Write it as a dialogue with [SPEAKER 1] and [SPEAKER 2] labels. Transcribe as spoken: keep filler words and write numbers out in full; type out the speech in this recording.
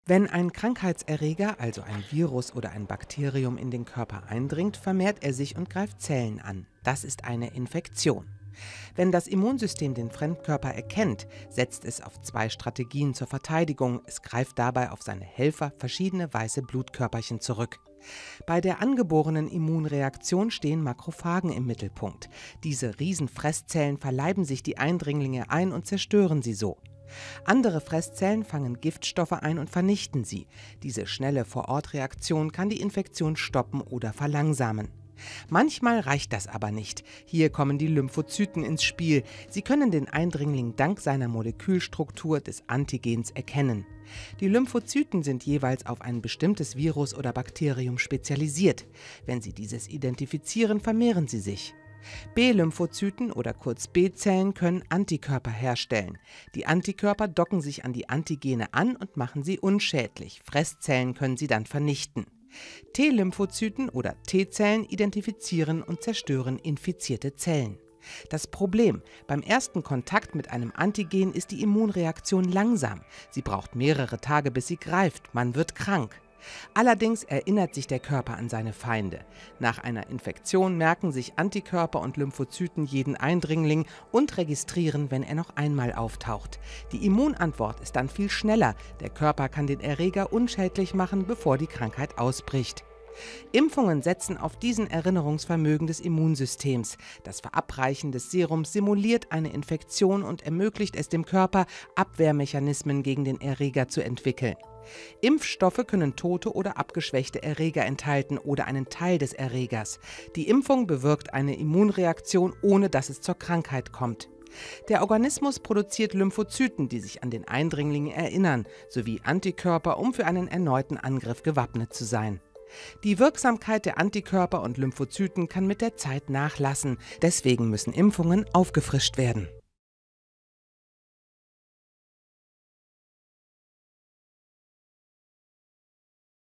[SPEAKER 1] Wenn ein Krankheitserreger, also ein Virus oder ein Bakterium in den Körper eindringt, vermehrt er sich und greift Zellen an. Das ist eine Infektion. Wenn das Immunsystem den Fremdkörper erkennt, setzt es auf zwei Strategien zur Verteidigung. Es greift dabei auf seine Helfer, verschiedene weiße Blutkörperchen, zurück. Bei der angeborenen Immunreaktion stehen Makrophagen im Mittelpunkt. Diese Riesenfresszellen verleiben sich die Eindringlinge ein und zerstören sie so. Andere Fresszellen fangen Giftstoffe ein und vernichten sie. Diese schnelle Vor-Ort-Reaktion kann die Infektion stoppen oder verlangsamen. Manchmal reicht das aber nicht. Hier kommen die Lymphozyten ins Spiel. Sie können den Eindringling dank seiner Molekülstruktur des Antigens erkennen. Die Lymphozyten sind jeweils auf ein bestimmtes Virus oder Bakterium spezialisiert. Wenn sie dieses identifizieren, vermehren sie sich. B-Lymphozyten oder kurz B-Zellen können Antikörper herstellen. Die Antikörper docken sich an die Antigene an und machen sie unschädlich. Fresszellen können sie dann vernichten. T-Lymphozyten oder T-Zellen identifizieren und zerstören infizierte Zellen. Das Problem: Beim ersten Kontakt mit einem Antigen ist die Immunreaktion langsam. Sie braucht mehrere Tage, bis sie greift. Man wird krank. Allerdings erinnert sich der Körper an seine Feinde. Nach einer Infektion merken sich Antikörper und Lymphozyten jeden Eindringling und registrieren, wenn er noch einmal auftaucht. Die Immunantwort ist dann viel schneller. Der Körper kann den Erreger unschädlich machen, bevor die Krankheit ausbricht. Impfungen setzen auf diesen Erinnerungsvermögen des Immunsystems. Das Verabreichen des Serums simuliert eine Infektion und ermöglicht es dem Körper, Abwehrmechanismen gegen den Erreger zu entwickeln. Impfstoffe können tote oder abgeschwächte Erreger enthalten oder einen Teil des Erregers. Die Impfung bewirkt eine Immunreaktion, ohne dass es zur Krankheit kommt. Der Organismus produziert Lymphozyten, die sich an den Eindringling erinnern, sowie Antikörper, um für einen erneuten Angriff gewappnet zu sein. Die Wirksamkeit der Antikörper und Lymphozyten kann mit der Zeit nachlassen. Deswegen müssen Impfungen aufgefrischt werden.